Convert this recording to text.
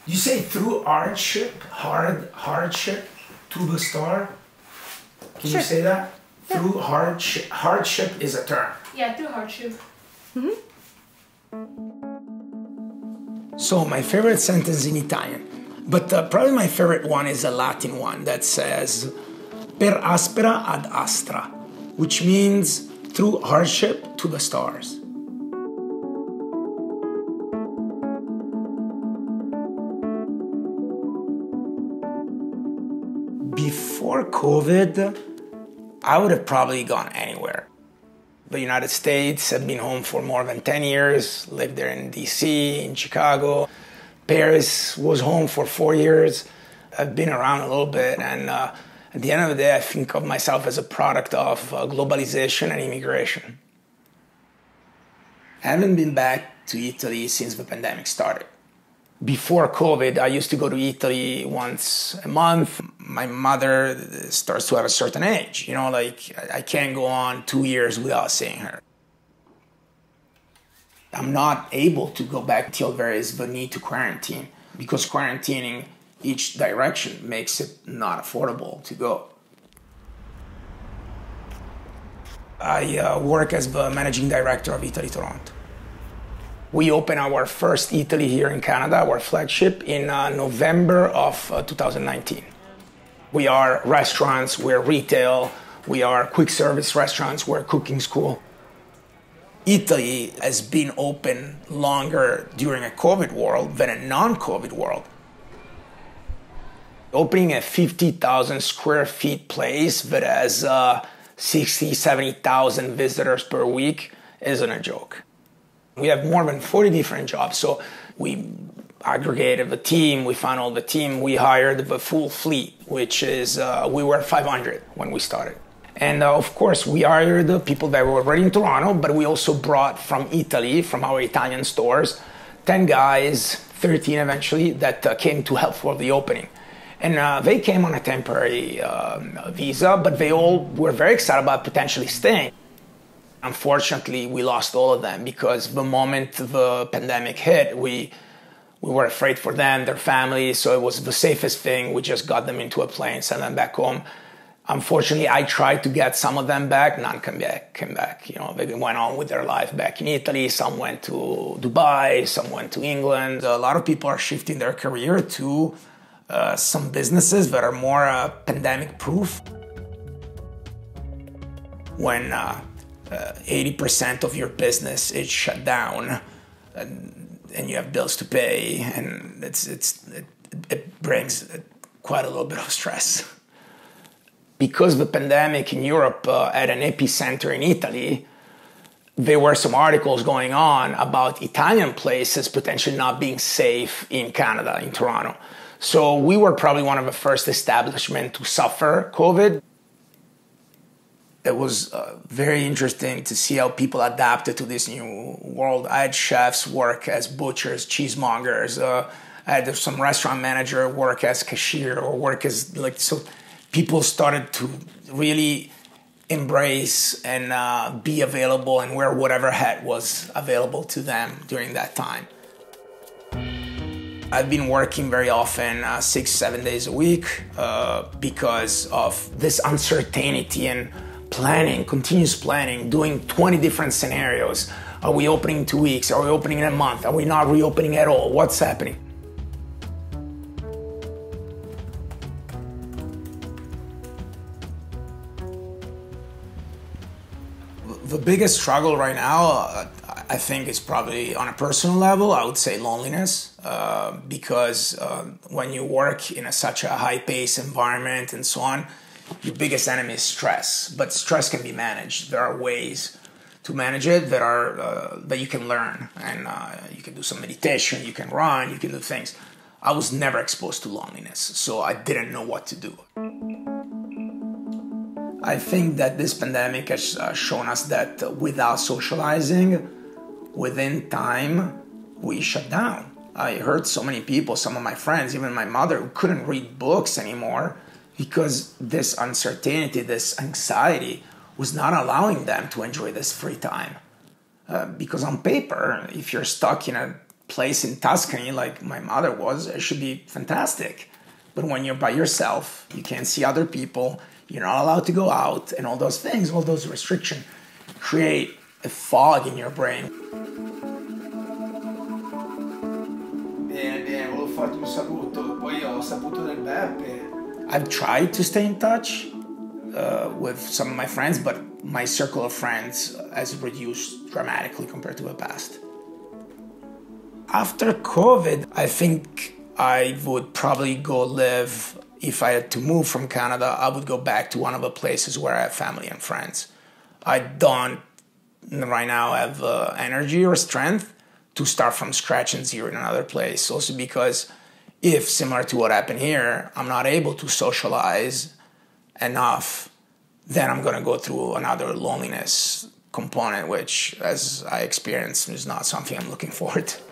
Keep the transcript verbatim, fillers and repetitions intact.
You say through hardship, hard hardship to the star? Can Sure. you say that? Yeah. Through hardship, hardship is a term. Yeah, through hardship. Mm-hmm. So my favorite sentence in Italian, but uh, probably my favorite one is a Latin one that says per aspera ad astra, which means through hardship to the stars. Before COVID, I would have probably gone anywhere. The United States, I've been home for more than ten years, lived there in D C, in Chicago. Paris was home for four years. I've been around a little bit, and uh, at the end of the day, I think of myself as a product of uh, globalization and immigration. I haven't been back to Italy since the pandemic started. Before COVID, I used to go to Italy once a month. My mother starts to have a certain age, you know, like I can't go on two years without seeing her. I'm not able to go back till there is the need to quarantine, because quarantining each direction makes it not affordable to go. I uh, work as the managing director of Italy Toronto. We opened our first Italy here in Canada, our flagship, in uh, November of uh, two thousand nineteen. We are restaurants, we're retail, we are quick service restaurants, we're cooking school. Italy has been open longer during a COVID world than a non-COVID world. Opening a fifty thousand square feet place that has uh, sixty, seventy thousand visitors per week isn't a joke. We have more than forty different jobs, so we aggregated the team, we found all the team, we hired the full fleet, which is, uh, we were five hundred when we started. And uh, of course, we hired the people that were already in Toronto, but we also brought from Italy, from our Italian stores, ten guys, thirteen eventually, that uh, came to help for the opening. And uh, they came on a temporary uh, visa, but they all were very excited about potentially staying. Unfortunately, we lost all of them because the moment the pandemic hit, we we were afraid for them, their families, so it was the safest thing. We just got them into a plane, sent them back home. Unfortunately, I tried to get some of them back, none came back, came back. You know, they went on with their life back in Italy, some went to Dubai, some went to England. A lot of people are shifting their career to uh, some businesses that are more uh, pandemic-proof. When uh, Uh, eighty percent of your business is shut down, and, and you have bills to pay, and it's it's it, it brings quite a little bit of stress. Because the pandemic in Europe uh, had an epicenter in Italy, there were some articles going on about Italian places potentially not being safe in Canada, in Toronto. So we were probably one of the first establishments to suffer COVID. It was uh, very interesting to see how people adapted to this new world. I had chefs work as butchers, cheesemongers. Uh, I had some restaurant manager work as cashier or work as like, so people started to really embrace and uh, be available and wear whatever hat was available to them during that time. I've been working very often, uh, six, seven days a week uh, because of this uncertainty and planning, continuous planning, doing twenty different scenarios. Are we opening in two weeks? Are we opening in a month? Are we not reopening at all? What's happening? The biggest struggle right now, uh, I think, is probably on a personal level. I would say loneliness, uh, because uh, when you work in a, such a high-paced environment and so on, your biggest enemy is stress, but stress can be managed. There are ways to manage it that are uh, that you can learn, and uh, you can do some meditation, you can run, you can do things. I was never exposed to loneliness, so I didn't know what to do. I think that this pandemic has uh, shown us that uh, without socializing, within time, we shut down. I heard so many people, some of my friends, even my mother, who couldn't read books anymore because this uncertainty, this anxiety was not allowing them to enjoy this free time. Uh, because on paper, if you're stuck in a place in Tuscany like my mother was, it should be fantastic. But when you're by yourself, you can't see other people, you're not allowed to go out, and all those things, all those restrictions create a fog in your brain. Bene, bene, volevo farti un saluto, poi ho saputo del Beppe. I've tried to stay in touch uh, with some of my friends, but my circle of friends has reduced dramatically compared to the past. After COVID, I think I would probably go live, if I had to move from Canada, I would go back to one of the places where I have family and friends. I don't right now have uh, energy or strength to start from scratch and zero in another place. Also because if, similar to what happened here, I'm not able to socialize enough, then I'm going to go through another loneliness component, which, as I experienced, is not something I'm looking forward to.